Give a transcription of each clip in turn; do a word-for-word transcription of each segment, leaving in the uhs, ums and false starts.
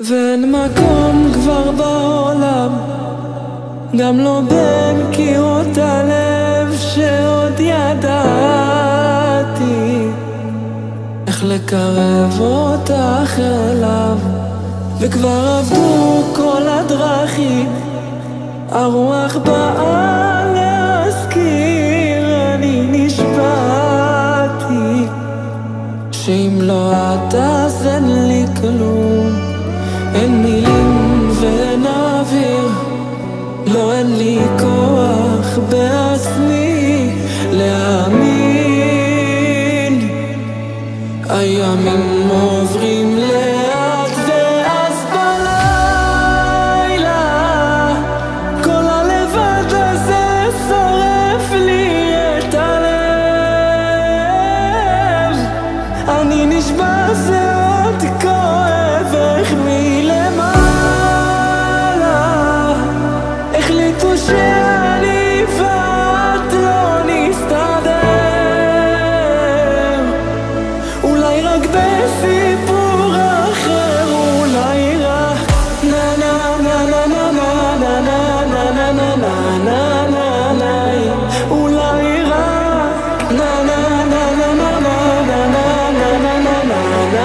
ואין מקום כבר בעולם, גם לא בין קירות הלב, שעוד ידעתי איך לקרב אותך אליו. וכבר עבדו כל הדרכים, הרוח באה להזכיר. אני נשבעתי שאם לא את אז אין לי כלום. אין מילים ואין אוויר, לא אין לי כוח בעצמי להאמין. הימים עוברים לאט ואז בלילה כל הלבד הזה שורף לי את הלב. אני נשבע זה עוד כואב, איך מלמעלה החליטו שאני ואת לא נסתדר. אולי רק בסיפור אחר, אולי רק נה נה נה נה נה נה נה נה נה נה נה נה נה. אולי רק נה נה נה נה נה נה נה נה נה נה נה נה.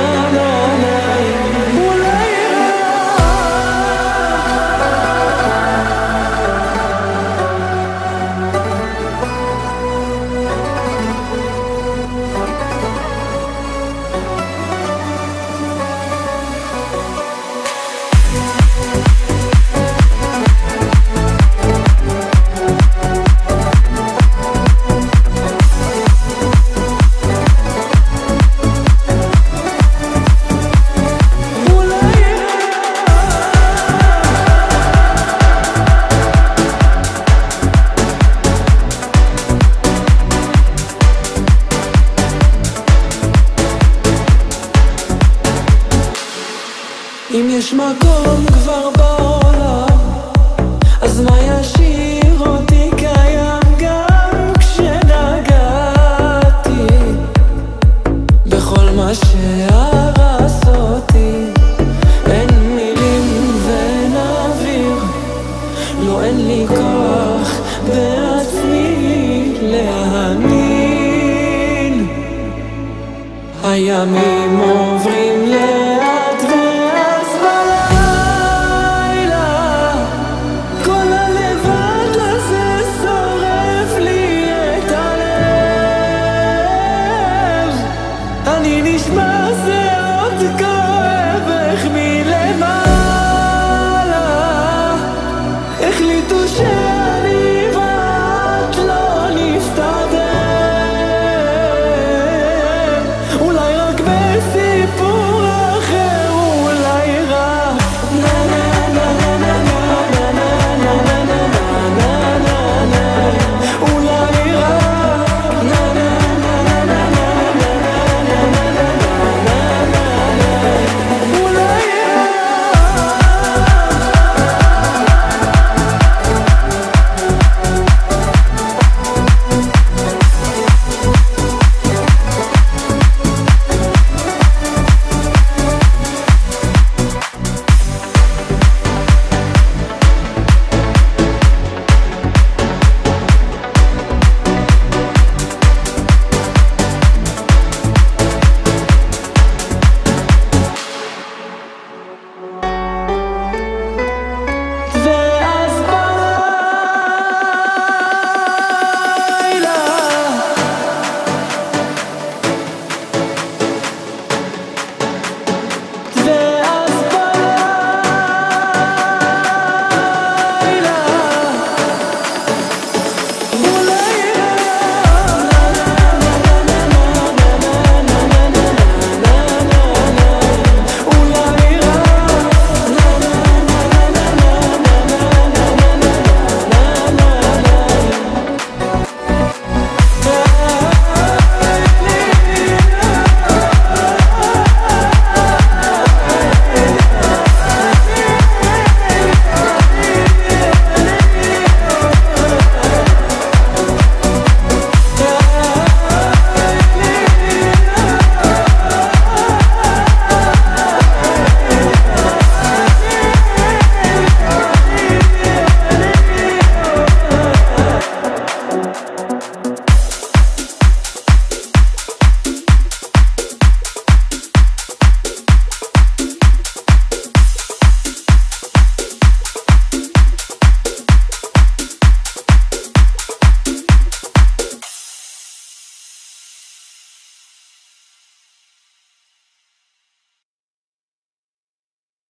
אם יש מקום כבר בעולם, אז מה ישאיר?